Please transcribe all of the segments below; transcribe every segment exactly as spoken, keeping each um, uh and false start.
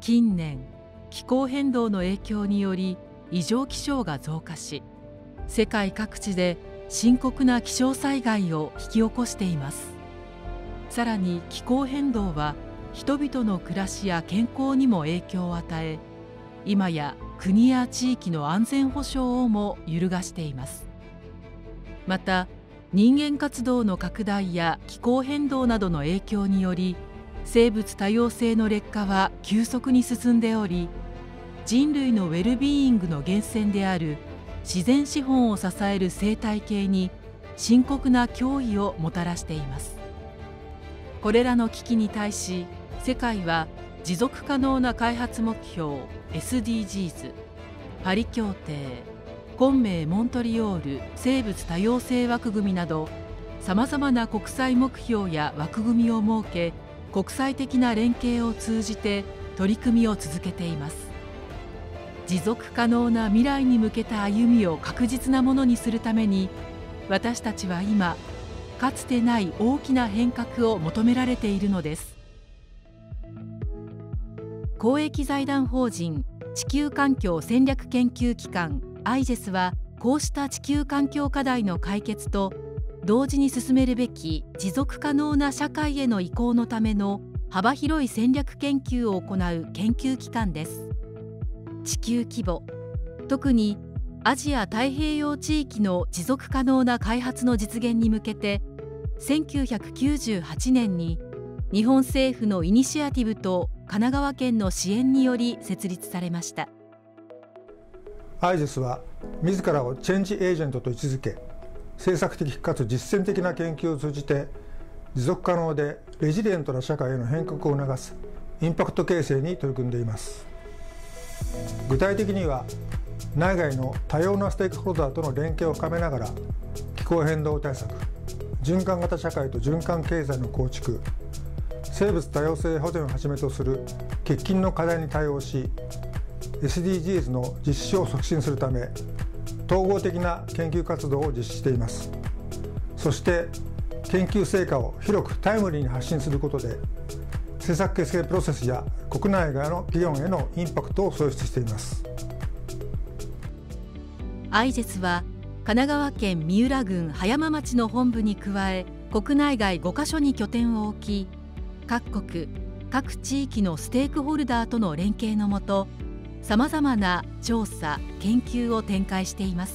近年気候変動の影響により異常気象が増加し、世界各地で深刻な気象災害を引き起こしています。さらに気候変動は人々の暮らしや健康にも影響を与え、今や国や地域の安全保障をも揺るがしています。また人間活動の拡大や気候変動などの影響により、生物多様性の劣化は急速に進んでおり、人類のウェルビーイングの源泉である自然資本を支える生態系に深刻な脅威をもたらしています。これらの危機に対し、世界は持続可能な開発目標 エスディージーズ、パリ協定、昆明モントリオール生物多様性枠組みなど、さまざまな国際目標や枠組みを設け、国際的な連携を通じて取り組みを続けています。持続可能な未来に向けた歩みを確実なものにするために、私たちは今かつてない大きな変革を求められているのです。公益財団法人地球環境戦略研究機関 アイジェス は、こうした地球環境課題の解決と同時に進めるべき持続可能な社会への移行のための幅広い戦略研究を行う研究機関です。地球規模、特にアジア太平洋地域の持続可能な開発の実現に向けて、せんきゅうひゃくきゅうじゅうはちねんに日本政府のイニシアティブと神奈川県の支援により設立されました。 アイジェス は自らをチェンジエージェントと位置づけ、政策的かつ実践的な研究を通じて持続可能でレジリエントな社会への変革を促すインパクト形成に取り組んでいます。具体的には、内外の多様なステークホルダーとの連携を深めながら、気候変動対策、循環型社会と循環経済の構築、生物多様性保全をはじめとする喫緊の課題に対応し、エスディージーズ の実施を促進するため、統合的な研究活動を実施しています。そして研究成果を広くタイムリーに発信することで、政策決定プロセスや国内外の企業へのインパクトを創出しています。 アイジェス は神奈川県三浦郡葉山町の本部に加え、国内外ごカ所に拠点を置き、各国各地域のステークホルダーとの連携のもと、さまざまな調査・研究を展開しています。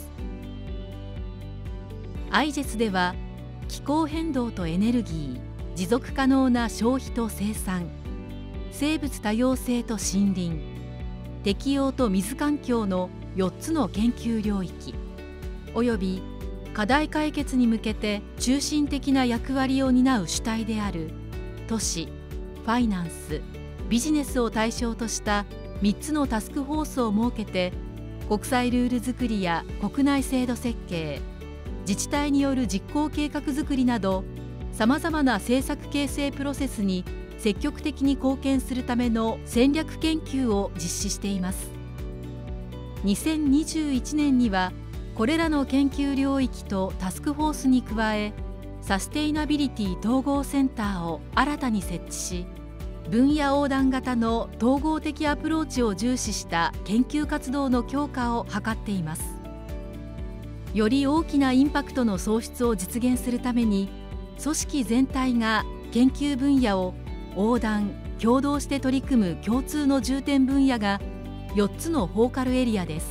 アイジェス では、気候変動とエネルギー、持続可能な消費と生産、生物多様性と森林、適応と水環境のよっつの研究領域および課題解決に向けて中心的な役割を担う主体である都市、ファイナンス、ビジネスを対象としたみっつのタスクフォースを設けて、国際ルール作りや国内制度設計、自治体による実行計画作りなど、さまざまな政策形成プロセスに積極的に貢献するための戦略研究を実施しています。にせんにじゅういちねんには、これらの研究領域とタスクフォースに加え、サステイナビリティ統合センターを新たに設置し、分野横断型の統合的アプローチを重視した研究活動の強化を図っています。より大きなインパクトの創出を実現するために、組織全体が研究分野を横断・協働して取り組む共通の重点分野がよっつのフォーカルエリアです。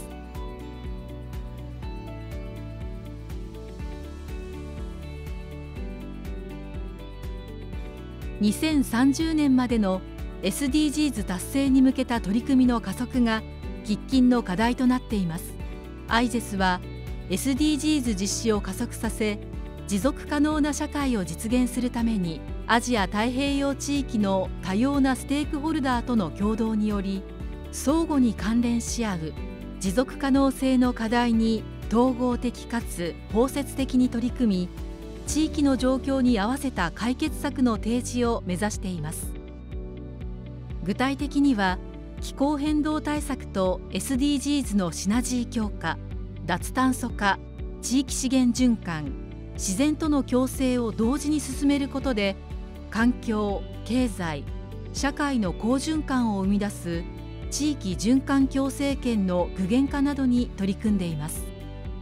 にせんさんじゅうねんまでの エスディージーズ 達成に向けた取り組みの加速が喫緊の課題となっています。アイジェス は エスディージーズ 実施を加速させ、持続可能な社会を実現するために、アジア太平洋地域の多様なステークホルダーとの協働により、相互に関連し合う持続可能性の課題に統合的かつ包摂的に取り組み、地域の状況に合わせた解決策の提示を目指しています。具体的には、気候変動対策と エスディージーズ のシナジー強化、脱炭素化、地域資源循環、自然との共生を同時に進めることで、環境、経済、 社会の好循環を生み出す地域循環共生圏の具現化などに取り組んでいます。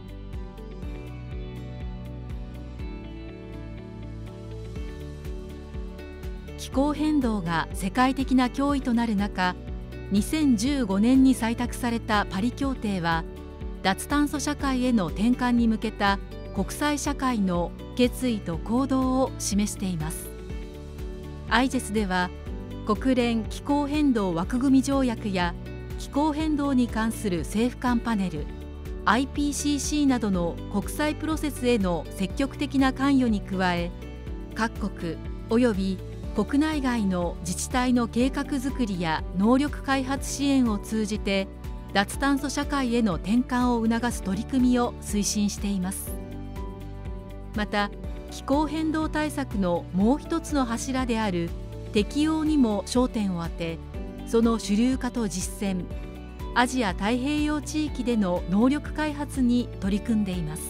気候変動が世界的な脅威となる中、にせんじゅうごねんに採択されたパリ協定は、脱炭素社会への転換に向けた国際社会の決意と行動を示しています。アイジェスでは、国連気候変動枠組条約や気候変動に関する政府間パネル アイピーシーシー などの国際プロセスへの積極的な関与に加え、各国および国内外の自治体の計画づくりや能力開発支援を通じて脱炭素社会への転換を促す取り組みを推進しています。また、気候変動対策のもう一つの柱である適応にも焦点を当て、その主流化と実践、アジア太平洋地域での能力開発に取り組んでいます。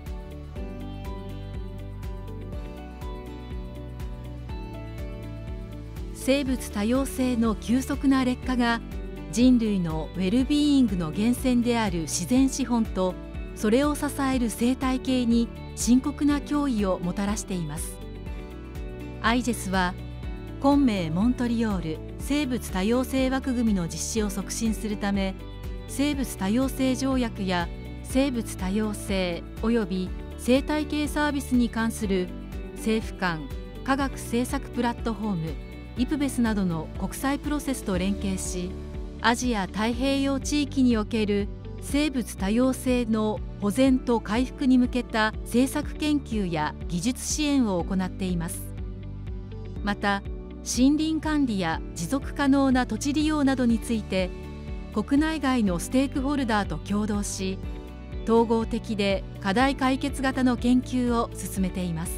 生物多様性の急速な劣化が人類のウェルビーイングの源泉である自然資本とそれを支える生態系に深刻な脅威をもたらしています。アイジェスは昆明モントリオール生物多様性枠組みの実施を促進するため、生物多様性条約や生物多様性および生態系サービスに関する政府間科学政策プラットフォームイプベスなどの国際プロセスと連携し、アジア太平洋地域における生物多様性の保全と回復に向けた政策研究や技術支援を行っています。また、森林管理や持続可能な土地利用などについて国内外のステークホルダーと共同し、統合的で課題解決型の研究を進めています。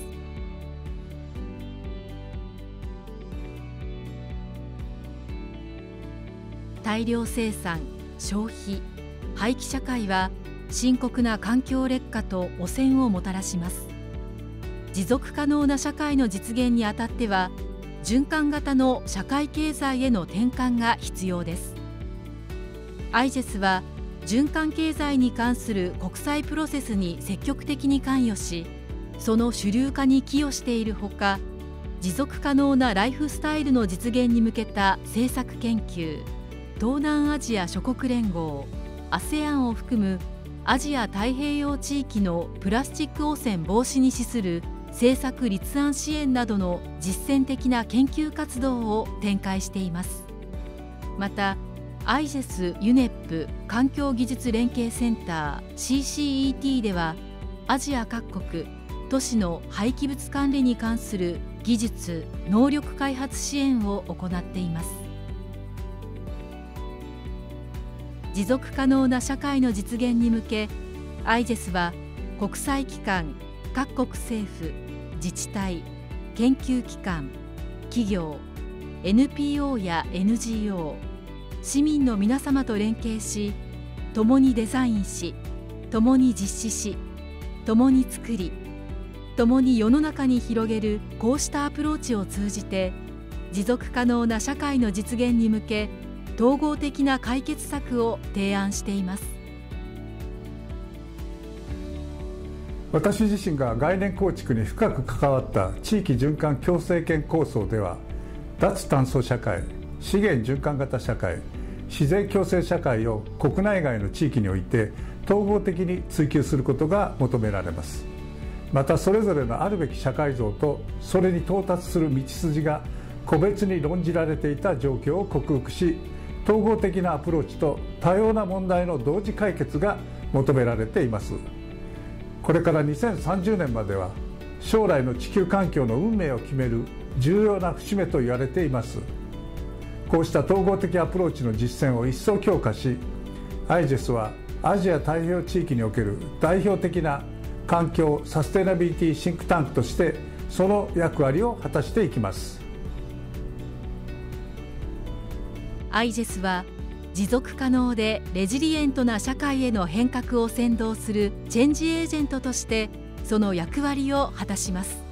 大量生産、消費、廃棄社会は深刻な環境劣化と汚染をもたらします。持続可能な社会の実現にあたっては、循環型の社会経済への転換が必要です。アイジェスは循環経済に関する国際プロセスに積極的に関与し、その主流化に寄与しているほか、持続可能なライフスタイルの実現に向けた政策研究、東南アジア諸国連合 アセアン を含むアジア太平洋地域のプラスチック汚染防止に資する政策立案支援などの実践的な研究活動を展開しています。また、アイジェス ユネップ 環境技術連携センター シーシーイーティー では、アジア各国都市の廃棄物管理に関する技術・能力開発支援を行っています。持続可能な社会の実現に向け、アイジェスは国際機関、各国政府、自治体、研究機関、企業、エヌピーオー や エヌジーオー、市民の皆様と連携し、共にデザインし、共に実施し、共に作り、共に世の中に広げるこうしたアプローチを通じて、持続可能な社会の実現に向け、統合的な解決策を提案しています。 私自身が概念構築に深く関わった地域循環共生圏構想では、脱炭素社会、資源循環型社会、自然共生社会を国内外の地域において統合的に追求することが求められます。また、それぞれのあるべき社会像とそれに到達する道筋が個別に論じられていた状況を克服し、統合的なアプローチと多様な問題の同時解決が求められています。これからにせんさんじゅうねんまでは将来の地球環境の運命を決める重要な節目と言われています。こうした統合的アプローチの実践を一層強化し、アイジェスはアジア太平洋地域における代表的な環境サステナビリティシンクタンクとしてその役割を果たしていきます。 アイジェスは持続可能でレジリエントな社会への変革を先導するチェンジエージェントとしてその役割を果たします。